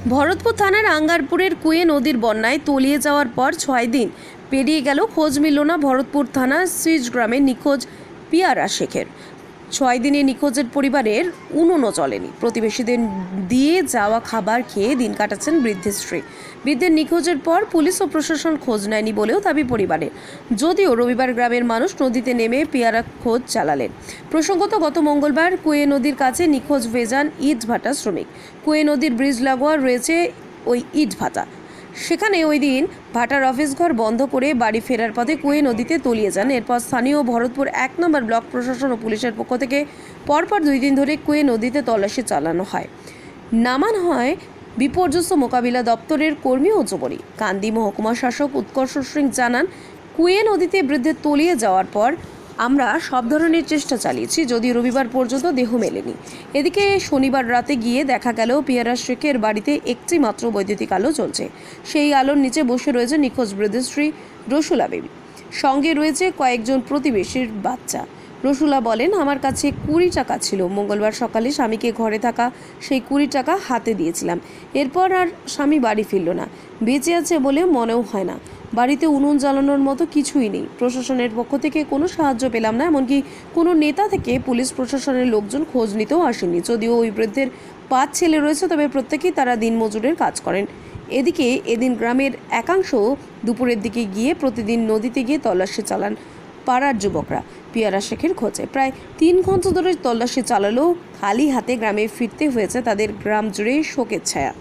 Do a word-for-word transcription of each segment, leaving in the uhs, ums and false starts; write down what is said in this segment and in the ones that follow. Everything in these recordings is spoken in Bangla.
ভরতপুর থানার আঙ্গারপুরের কুয়ে নদীর বন্যায় তলিয়ে যাওয়ার পর ছয় দিন পেরিয়ে গেল, খোঁজ মিলল না ভরতপুর থানার সুইচ গ্রামে নিখোঁজ পিয়ারা শেখের। ছয় দিনে নিখোঁজের পরিবারের উনুনও চলেনি। প্রতিবেশীদের দিয়ে যাওয়া খাবার খেয়ে দিন কাটাচ্ছেন বৃদ্ধের স্ত্রী। বৃদ্ধের নিখোঁজের পর পুলিশ ও প্রশাসন খোঁজ নেয়নি বলেও দাবি পরিবারের। যদিও রবিবার গ্রামের মানুষ নদীতে নেমে পিয়ারা খোঁজ চালালেন। প্রসঙ্গত গত মঙ্গলবার কুয়ে নদীর কাছে নিখোঁজ ভেজান ইট ভাটা শ্রমিক। কুয়ে নদীর ব্রিজ লাগোয়া রয়েছে ওই ইট ভাটা। সেখানে ওই দিন ভাটার অফিস ঘর বন্ধ করে বাড়ি ফেরার পথে কুয়ে নদীতে তলিয়ে যান। এরপর স্থানীয় ভরতপুর এক নম্বর ব্লক প্রশাসন ও পুলিশের পক্ষ থেকে পরপর দুই দিন ধরে কুয়ে নদীতে তল্লাশি চালানো হয়। নামান হয় বিপর্যস্ত মোকাবিলা দপ্তরের কর্মী ও যুবলী। কান্দি মহকুমা শাসক উৎকর্ষ সিং জানান, কুয়ে নদীতে বৃদ্ধের তলিয়ে যাওয়ার পর আমরা সব ধরনের চেষ্টা চালিয়েছি, যদিও রবিবার পর্যন্ত দেহ মেলেনি। এদিকে শনিবার রাতে গিয়ে দেখা গেল পিয়ারা শেখের বাড়িতে একটি মাত্র বৈদ্যুতিক আলো চলছে। সেই আলোর নিচে বসে রয়েছে নিখোঁজ বৃদ্ধের স্ত্রী রসুলা বেবি। সঙ্গে রয়েছে কয়েকজন প্রতিবেশীর বাচ্চা। রসুলা বলেন, আমার কাছে কুড়ি টাকা ছিল। মঙ্গলবার সকালে স্বামীকে ঘরে থাকা সেই কুড়ি টাকা হাতে দিয়েছিলাম। এরপর আর স্বামী বাড়ি ফিরল না। বেঁচে আছে বলে মনেও হয় না। বাড়িতে উনুন জ্বালানোর মতো কিছুই নেই। প্রশাসনের পক্ষ থেকে কোনো সাহায্য পেলাম না, এমনকি কোনো নেতা থেকে পুলিশ প্রশাসনের লোকজন খোঁজ নিতেও আসেনি। যদিও ওই বৃদ্ধের পাঁচ ছেলে রয়েছে, তবে প্রত্যেকেই তারা দিনমজুরের কাজ করেন। এদিকে এদিন গ্রামের একাংশ দুপুরের দিকে গিয়ে প্রতিদিন নদীতে গিয়ে তল্লাশি চালান পাড়ার যুবকরা পিয়ারা শেখের খোঁজে। প্রায় তিন ঘন্টা ধরে তল্লাশি চালালেও খালি হাতে গ্রামে ফিরতে হয়েছে তাদের। গ্রাম জুড়ে শোকের ছায়া।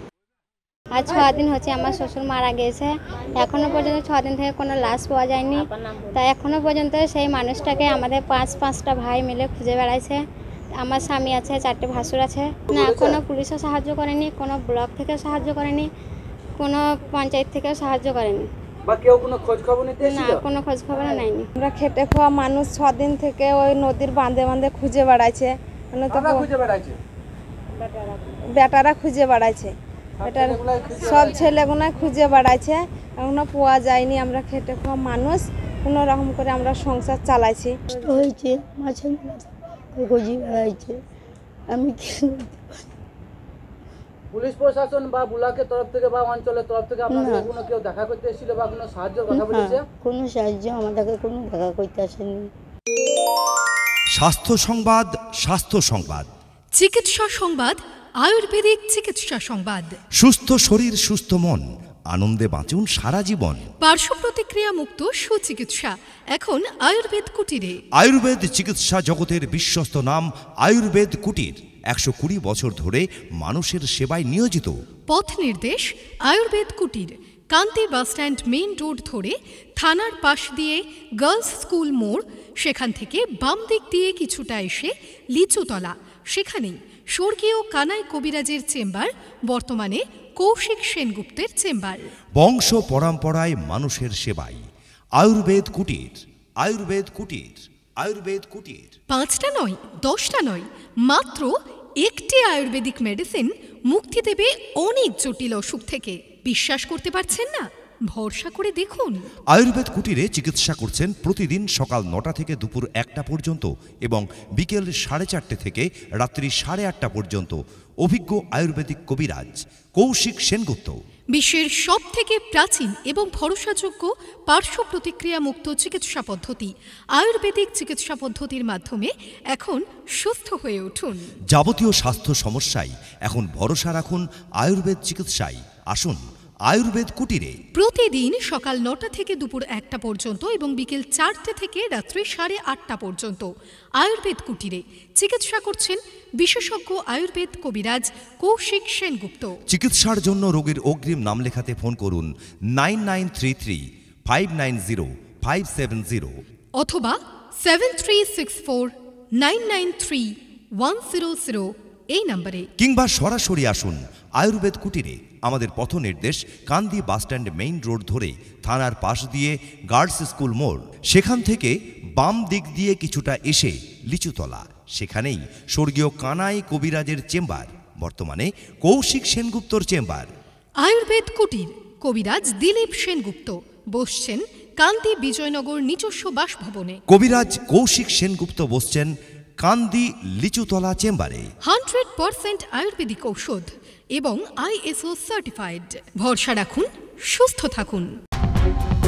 আজ ছ দিন হচ্ছে আমার শ্বশুর মারা গেছে। এখনো পর্যন্ত ছ দিন থেকে কোনো লাশ পাওয়া যায়নি। তাই এখনো পর্যন্ত সেই মানুষটাকে আমাদের পাঁচ পাঁচটা ভাই মিলে খুঁজে বেড়াইছে। আমার স্বামী আছে, চারটে ভাসুর আছে। না, কোনো পুলিশও সাহায্য করেনি, কোনো ব্লক থেকে সাহায্য করেনি, কোনো পঞ্চায়েত থেকেও সাহায্য করেনি। বা কেউ কোনো খোঁজ খবর নিতে না, কোনো খোঁজ খবর নেয়নি। আমরা খেটে খাওয়া মানুষ ছ দিন থেকে ওই নদীর বাঁধে বাঁধে খুঁজে বেড়াইছে। মানে তো খুঁজে বেড়াইছে, বেটারা খুঁজে বেড়াইছে, বেটার সব ছেলেগুলো খুঁজে বেড়াইছে। এখনো পাওয়া যায়নি। আমরা খেটে খাওয়া মানুষ, কোনো রকম করে আমরা সংসার চালাইছি। হয়েছে মাছের খুঁজে বেড়াইছে। আমি কি পুলিশ প্রশাসন বা ব্লকের তরফ থেকে বা অঞ্চলের তরফ থেকে আপনাদের কোনো কেউ দেখা করতে এসেছিল বা কোনো সাহায্যের কথা বলেছে? কোনো সাহায্য আমাদেরকে কোনো দেখা করতে আসেনি। স্বাস্থ্য সংবাদ, স্বাস্থ্য সংবাদ, চিকিৎসা সংবাদ, আয়ুর্বেদিক চিকিৎসা সংবাদ। সুস্থ শরীর সুস্থ মন, আনন্দে বাঁচুন সারা জীবন। পার্শ্ব প্রতিক্রিয়া মুক্ত সুচিকিৎসা এখন আয়ুর্বেদ কুটিরে। আয়ুর্বেদ চিকিৎসা জগতের বিশ্বস্ত নাম আয়ুর্বেদ কুটির। একশো কুড়ি বছর ধরে মানুষের সেবায় নিয়োজিত। পথ নির্দেশ আয়ুর্বেদ কুটির, কান্তি বাসস্ট্যান্ড মেইন রোড ধরে থানার পাশ দিয়ে গার্লস স্কুল মোড়, সেখান থেকে বাম দিক দিয়ে কিছুটা এসে লিচুতলা, সেখানেই স্বর্গীয় কানাই কবিরাজের চেম্বার, বর্তমানে কৌশিক সেনগুপ্তের চেম্বার। বংশ পরম্পরায় মানুষের সেবায় আয়ুর্বেদ কুটির, আয়ুর্বেদ কুটির, আয়ুর্বেদ কুটির। পাঁচটা নয়, দশটা নয়, মাত্র একটি আয়ুর্বেদিক মেডিসিন মুক্তি দেবে অনেক জটিল অসুখ থেকে। বিশ্বাস করতে পারছেন না? ভরসা করে দেখুন। আয়ুর্বেদ কুটিরে চিকিৎসা করছেন প্রতিদিন সকাল নটা থেকে দুপুর একটা পর্যন্ত এবং বিকেল সাড়ে চারটে থেকে রাত্রি সাড়ে আটটা পর্যন্ত অভিজ্ঞ আয়ুর্বেদিক কবিরাজ কৌশিক সেনগুপ্ত। বিশ্বের সব থেকে প্রাচীন এবং ভরসাযোগ্য পার্শ্ব প্রতিক্রিয়া মুক্ত চিকিৎসা পদ্ধতি আয়ুর্বেদিক চিকিৎসা পদ্ধতির মাধ্যমে এখন সুস্থ হয়ে উঠুন। যাবতীয় স্বাস্থ্য সমস্যায় এখন ভরসা রাখুন আয়ুর্বেদ চিকিৎসায়। আসুন আয়ুর্বেদ কুটিরে। প্রতিদিন সকাল নটা থেকে দুপুর একটা পর্যন্ত এবং বিকেল চারটে থেকে রাত্রি সাড়ে আটটা পর্যন্ত আয়ুর্বেদ কুটিরে চিকিৎসা করছেন বিশেষজ্ঞ আয়ুর্বেদ কবিরাজ কৌশিক সেনগুপ্ত। চিকিৎসার জন্য রোগীর অগ্রিম নাম লেখাতে ফোন করুন nine nine three three five nine zero five seven zero অথবা seven three six four nine nine three one zero zero এই নম্বরে, কিংবা সরাসরি আসুন আয়ুর্বেদ কুটিরে। আমাদের পথ নির্দেশ কান্দি বাসস্ট্যান্ড মেইন রোড ধরে থানার পাশ দিয়ে গার্লস স্কুল মোড়, সেখান থেকে বাম দিক দিয়ে কিছুটা এসে লিচুতলা, সেখানেই স্বর্গীয় কানাই কবিরাজের চেম্বার, বর্তমানে কৌশিক সেনগুপ্তর চেম্বার। আয়ুর্বেদ কুটির, কবিরাজ দিলীপ সেনগুপ্ত বসছেন কান্দি বিজয়নগর নিজস্ব বাসভবনে। কবিরাজ কৌশিক সেনগুপ্ত বসছেন কান্দি লিচুতলা চেম্বারে। হান্ড্রেড পার্সেন্ট আয়ুর্বেদিক ঔষধ এবং আইএসও সার্টিফাইড। ভরসা রাখুন, সুস্থ থাকুন।